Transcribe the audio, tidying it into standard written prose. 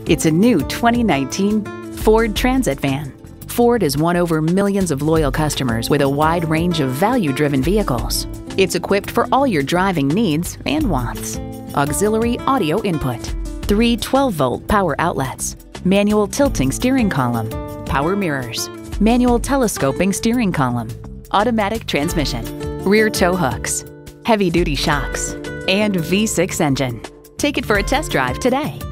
It's a new 2019 Ford Transit van. Ford has won over millions of loyal customers with a wide range of value-driven vehicles. It's equipped for all your driving needs and wants. Auxiliary audio input, 3 12-volt power outlets, manual tilting steering column, power mirrors, manual telescoping steering column, automatic transmission, rear tow hooks, heavy-duty shocks, and V6 engine. Take it for a test drive today.